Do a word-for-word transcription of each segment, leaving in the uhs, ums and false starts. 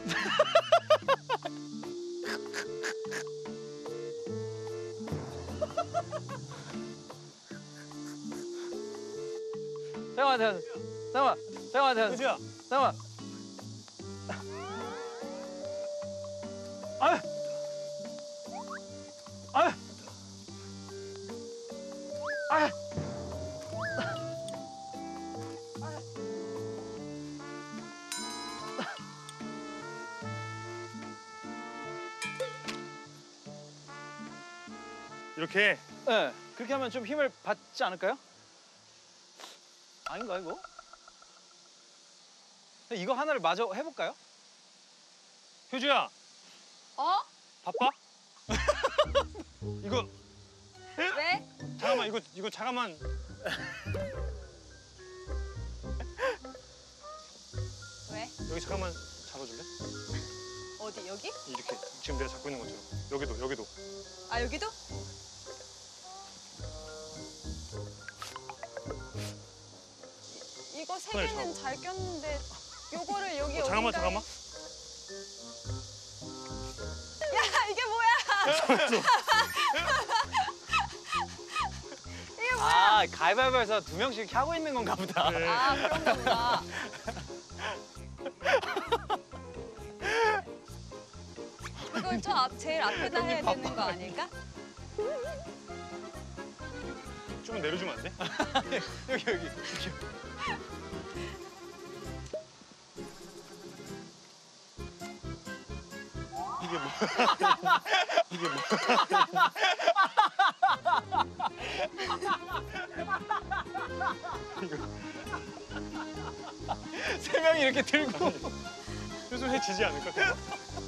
잠깐만, 잠깐만, 잠깐만, 잠깐만, 효주야. 잠깐만. 아유, 아유, 아유. 이렇게. 네, 그렇게 하면 좀 힘을 받지 않을까요? 아닌가 이거? 이거 하나를 마저 해볼까요? 효주야. 어? 바빠? 이거 왜? 잠깐만 이거 이거 잠깐만. 왜? 여기 잠깐만 잡아줄래? 어디 여기? 이렇게 지금 내가 잡고 있는 것처럼. 여기도 여기도. 아 여기도? 이, 이거 세 손을 개는 잡아. 잘 꼈는데 요거를 여기 어, 잠깐만 어딘가에- 잠깐만. 야 이게 뭐야? 이게 뭐야? 아, 가위바위보에서 두 명씩 이렇게 하고 있는 건가 보다. 네. 아 그런가 보다. 이걸 저 앞, 제일 앞에다 해야 되는 거 아닐까? 좀 내려주면 안 돼? 여기 여기. 여기. 이게 뭐? 이게 뭐? 세 명이 이렇게 들고. 효주 해 지지 않을까? 그거?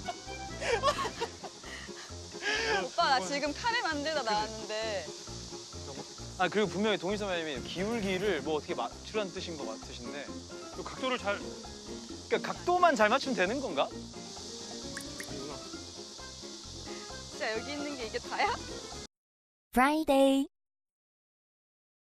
오빠 나 지금 카레 만들다 나왔는데 아, 그리고 분명히 동희 선배님이 기울기를 뭐 어떻게 맞추라는 뜻인 것 같으신데. 이 각도를 잘. 그러니까 각도만 잘 맞추면 되는 건가? 아니구나. 진짜 여기 있는 게 이게 다야? Friday.